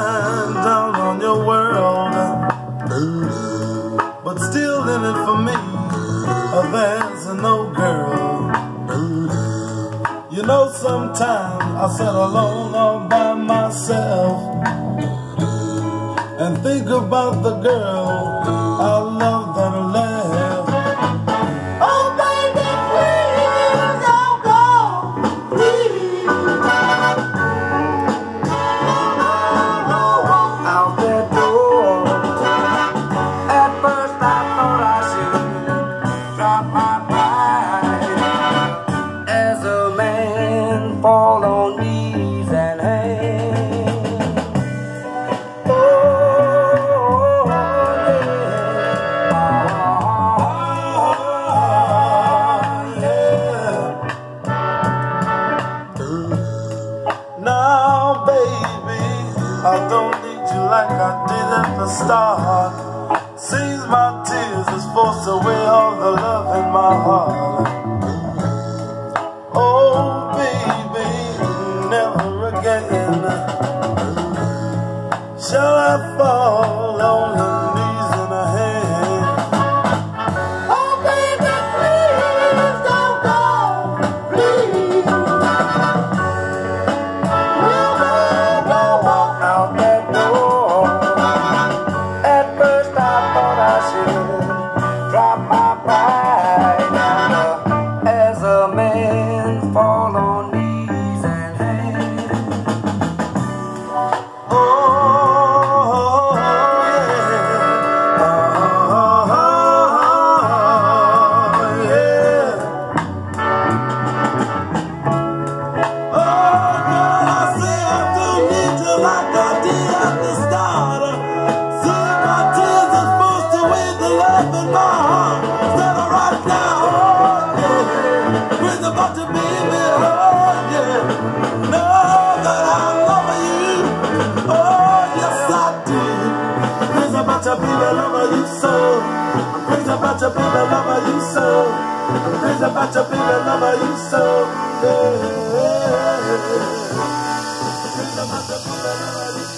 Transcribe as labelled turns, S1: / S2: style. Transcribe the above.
S1: shine down on your world, but still in it for me, there's no girl. You know, sometimes I sit alone all by myself and think about the girl I love that laugh. Oh baby, please don't go, please.
S2: Out that door, at first I thought I should drop my pride as a man fall on knees and hands. Oh yeah,
S1: now baby, I don't need you like I did at the start. Seems my tears has forced away all the love in my heart. Oh baby, never again shall I fall on the knees and a hand. Oh baby, please don't go, please.
S2: out that door. At first I thought I should drop my pride as a man fall on knees and hands.
S1: Oh yeah, yeah. Oh girl, I say I don't need you like I did at the start. See my tears are forced away the love in my heart. Instead of right now, oh yeah, crazy about you, baby, oh yeah. Know that I love you, oh yes I do. Crazy about you, baby, love you so. Crazy about you, baby, love you so. Crazy about you, baby, love you so. Yeah. Crazy about you, baby, love you so.